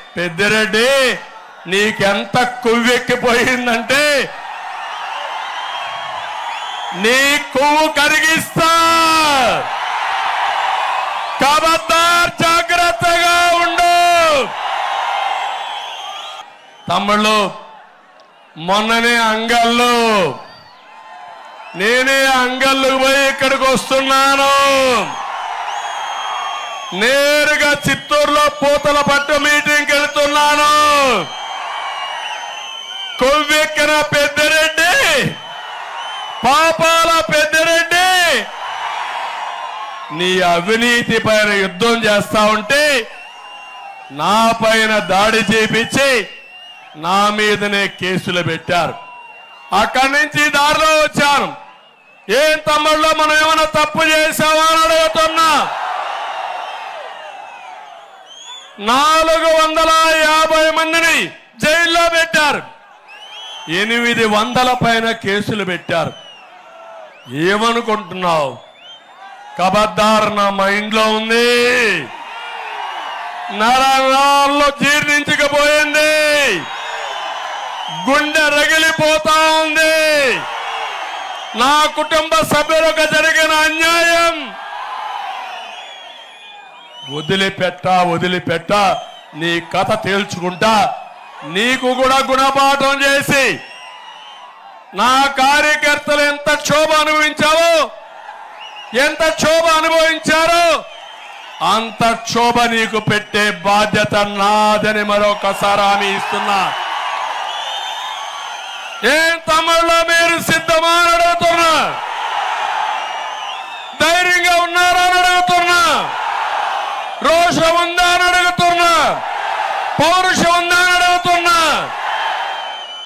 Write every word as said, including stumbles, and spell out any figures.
పెద్దిరెడ్డి నీకెంత కొవ్వెక్కిపోయిందంటే నీ కొవ్వు కరిగిస్తా. ఖబర్దార్, జాగ్రత్తగా ఉండు. తమ్ముళ్ళు, మొన్ననే అంగళ్ళు నేనే అంగళ్ళకు పోయి ఇక్కడికి వస్తున్నాను. నేరుగా చిత్తూరులో పూతల పట్టు మీటింగ్కి వెళ్తున్నాను. కొవ్వెక్కిన పెద్దిరెడ్డి, పాపాల పెద్దిరెడ్డి నీ అవినీతి పైన యుద్ధం చేస్తా ఉంటే నా పైన దాడి చేపించి నా మీదనే కేసులు పెట్టారు. అక్కడి నుంచి దారిలో వచ్చాను. ఏం తమ్ముళ్ళు, మనం ఏమైనా తప్పు చేశావా అని అడుగుతున్నా. నాలుగు వందల యాభై మందిని జైల్లో పెట్టారు. ఎనిమిది వందల పైన కేసులు పెట్టారు. ఏమనుకుంటున్నావు? ఖబర్దార్, నా మైండ్లో ఉంది, నరాల్లో జీర్ణించకపోయింది, గుండె రగిలిపోతా ఉంది. నా కుటుంబ సభ్యులకు జరిగిన అన్యాయం వదిలిపెట్ట వదిలిపెట్ట నీ కథ తేల్చుకుంటా. నీకు కూడా గుణపాఠం చేసి నా కార్యకర్తలు ఎంత క్షోభ అనుభవించావో, ఎంత క్షోభ అనుభవించారో అంత క్షోభ నీకు పెట్టే బాధ్యత నాదని మరొకసారి హామీ ఇస్తున్నా. ఏం తమ్ముళ్ళు, మీరు సిద్ధమా అని అడుగుతున్నా. ధైర్యంగా ఉన్నారా అని అడుగుతున్నా. రోషం ఉందా అని అడుగుతున్నా. పౌరుషం ఉందా